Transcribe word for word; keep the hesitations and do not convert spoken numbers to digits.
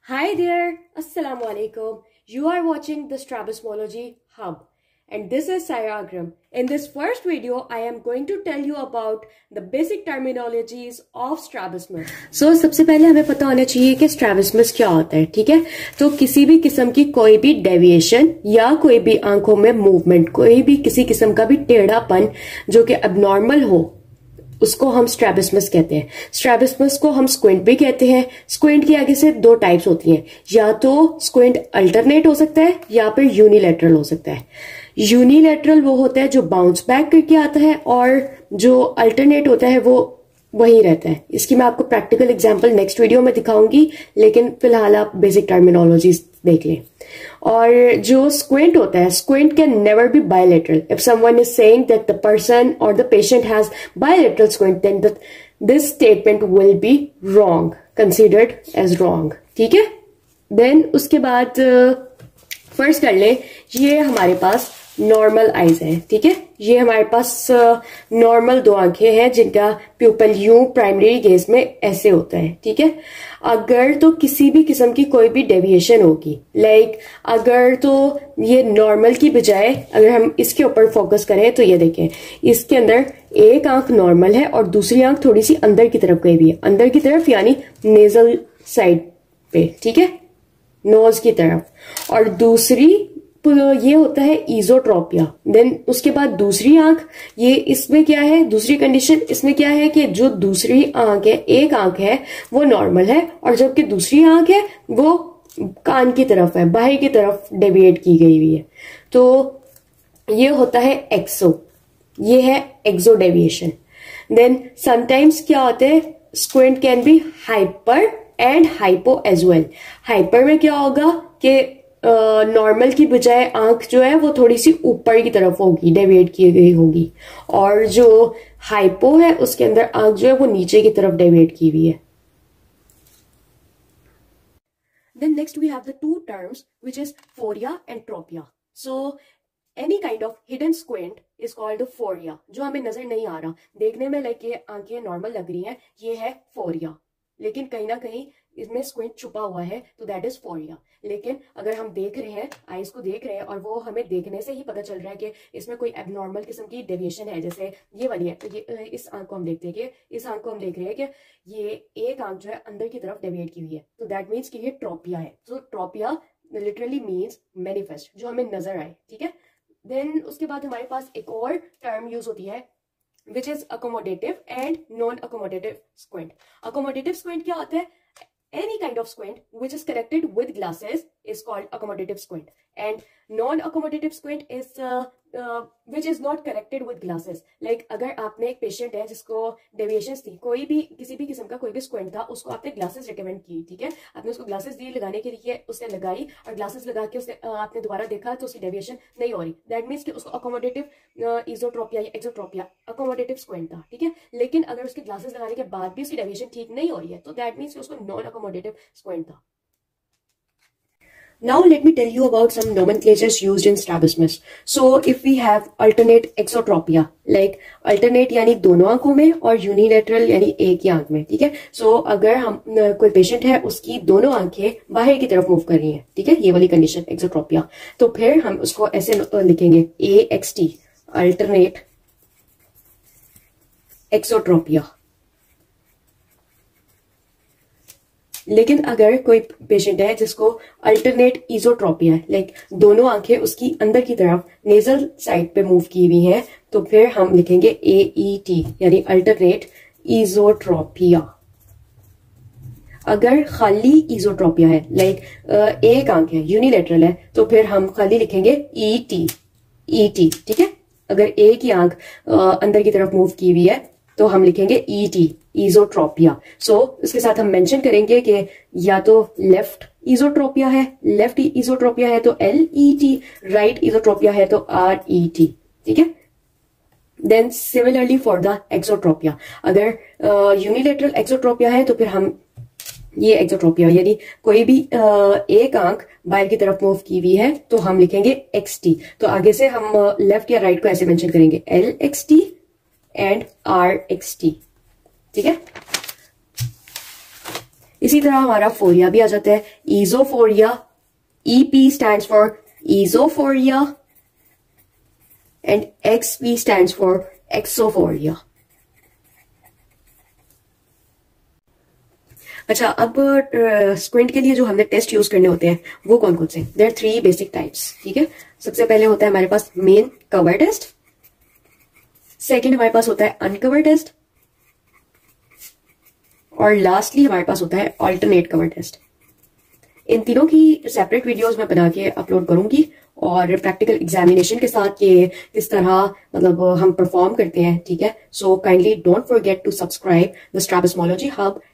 Hi there, Assalamu alaikum. You are watching the Strabismology Hub and this is Saira Akram. In this first video, I am going to tell you about the basic terminologies of strabismus. So, सबसे पहले हमें पता होना चाहिए कि strabismus क्या होता है, ठीक है? तो किसी भी किस्म की कोई भी डेविएशन या कोई भी आंखों में मूवमेंट, कोई भी किसी किस्म का भी टेढ़ापन जो कि abnormal हो, उसको हम स्ट्रैबिस्मस कहते हैं। स्ट्रैबिस्मस को हम स्क्विंट भी कहते हैं। स्क्विंट की आगे से दो टाइप्स होती हैं, या तो स्क्विंट अल्टरनेट हो सकता है या फिर यूनिलैटरल हो सकता है। यूनिलैटरल वो होता है जो बाउंस बैक करके आता है और जो अल्टरनेट होता है वो वही रहता है। इसकी मैं आपको प्रैक्टिकल एग्जांपल नेक्स्ट वीडियो में दिखाऊंगी, लेकिन फिलहाल आप बेसिक टर्मिनोलॉजी देख लें। और जो स्क्विंट होता है, squint can never be bilateral. If someone is saying that the person और the patient has bilateral squint, then this statement will be wrong, considered as wrong, ठीक है। देन उसके बाद फर्स्ट कर ले, ये हमारे पास नॉर्मल आईज है, ठीक है। ये हमारे पास नॉर्मल दो आंखें हैं जिनका प्यूपल यूं प्राइमरी गेज में ऐसे होता है, ठीक है। अगर तो किसी भी किस्म की कोई भी डेविएशन होगी, लाइक like, अगर तो ये नॉर्मल की बजाय अगर हम इसके ऊपर फोकस करें तो ये देखें, इसके अंदर एक आंख नॉर्मल है और दूसरी आंख थोड़ी सी अंदर की तरफ गई हुई है, अंदर की तरफ यानी नेजल साइड पे, ठीक है, नोज की तरफ। और दूसरी ये होता है इजोट्रोपिया। देन उसके बाद दूसरी आंख, ये इसमें क्या है, दूसरी कंडीशन इसमें क्या है कि जो दूसरी आंख है, एक आंख है वो नॉर्मल है और जबकि दूसरी आंख है वो कान की तरफ है, बाहर की तरफ डेविएट की गई हुई है। तो ये होता है एक्सो, ये है एक्सो डेविएशन। देन समटाइम्स क्या होता है, squint can be hyper and hypo as well. Hyper में क्या होगा कि नॉर्मल uh, की बजाय आंख जो है वो थोड़ी सी ऊपर की तरफ होगी, डेविएट की गई होगी, और जो हाइपो है उसके अंदर आंख जो है वो नीचे की तरफ डेविएट की हुई है। Then next we have the two terms which is phoria and tropia. So any kind of hidden squint is called phoria. जो हमें नजर नहीं आ रहा, देखने में लाइक ये आंखें नॉर्मल लग रही हैं, ये है phoria, लेकिन कहीं ना कहीं इसमें स्क्विंट छुपा हुआ है, तो दैट इज फोरिया। लेकिन अगर हम देख रहे हैं, आईज को देख रहे हैं और वो हमें देखने से ही पता चल रहा है कि इसमें कोई एबनॉर्मल किस्म की डेविएशन है, जैसे ये वाली है, तो ये इस आंख को हम देखते हैं कि इस आंख को हम देख रहे हैं कि ये एक आंख जो है अंदर की तरफ डेविएट की हुई है, तो दैट मीन्स कि ये ट्रोपिया है। तो ट्रोपिया लिटरली मीन्स मैनिफेस्ट, जो हमें नजर आए, ठीक है। देन उसके बाद हमारे पास एक और टर्म यूज होती है which is accommodative and non-accommodative squint. Accommodative squint क्या होता है? Any kind of squint which is corrected with glasses is called accommodative squint, and non-accommodative squint is uh, uh, which is not corrected with glasses. Like अगर आपने एक patient है जिसको deviations थी, कोई भी किसी भी किस्म का कोई भी स्क्विंट था, उसको आपने ग्लासेस रिकमेंड की, ठीक है, आपने उसको ग्लासेस दी लगाने के लिए, उसने लगाई और ग्लासेस लगा के उसने आपने दोबारा देखा तो उसकी डेविएशन नहीं हो रही, दैट मीन्स कि उसको अकोमोडेटिव इजोट्रोपिया या एक्सोट्रोपिया अकोमोडेटिव स्क्विंट था, ठीक है। लेकिन अगर उसके ग्लासेस लगाने के बाद भी उसकी डेविएशन ठीक नहीं हो रही है, तो दैट मीन्स कि उसको नॉन अकोमोडेटिव स्क्विंट था। Now let me tell you about some nomenclatures used in strabismus. So if we have alternate exotropia, like alternate यानी दोनों आंखों में और unilateral यानी एक ही आंख में, ठीक है। So अगर हम कोई पेशेंट है उसकी दोनों आंखें बाहर की तरफ मूव कर रही हैं, ठीक है, ये वाली कंडीशन exotropia, तो फिर हम उसको ऐसे लिखेंगे A X T, alternate exotropia। लेकिन अगर कोई पेशेंट है जिसको अल्टरनेट इजोट्रोपिया है, लाइक दोनों आंखें उसकी अंदर की तरफ नेजल साइड पे मूव की हुई हैं, तो फिर हम लिखेंगे ए ई टी यानी अल्टरनेट इजोट्रोपिया। अगर खाली इजोट्रोपिया है, लाइक एक आंख है, यूनिलेटरल है, तो फिर हम खाली लिखेंगे ई टी ई टी, ठीक है। अगर एक ही आंख अंदर की तरफ मूव की हुई है तो हम लिखेंगे ई टी, इजोट्रोपिया। सो so, इसके साथ हम मेंशन करेंगे कि या तो लेफ्ट इजोट्रोपिया है, लेफ्ट इजोट्रोपिया है तो L E T, right esotropia है तो आर ई टी, ठीक है। Then similarly for the exotropia, अगर यूनिलेटरल एक्सोट्रोपिया है तो फिर हम ये एक्सोट्रोपिया यानी कोई भी uh, एक आंख बाहर की तरफ मूव की हुई है तो हम लिखेंगे एक्स टी। तो आगे से हम लेफ्ट uh, या राइट को ऐसे मेंशन करेंगे L X T and R X T, ठीक है। इसी तरह हमारा फोरिया भी आ जाता है, esophoria, E P stands for esophoria and X P stands for exophoria. अच्छा, अब स्क्विंट के लिए जो हमने टेस्ट यूज करने होते हैं वो कौन कौन से? There are three basic types, ठीक है। सबसे पहले होता है हमारे पास मेन कवर टेस्ट, सेकंड हमारे पास होता है अनकवर टेस्ट, और लास्टली हमारे पास होता है अल्टरनेट कवर टेस्ट। इन तीनों की सेपरेट वीडियोस मैं बना के अपलोड करूंगी, और प्रैक्टिकल एग्जामिनेशन के साथ ये किस तरह मतलब हम परफॉर्म करते हैं, ठीक है। So kindly don't forget to subscribe the strabismology hub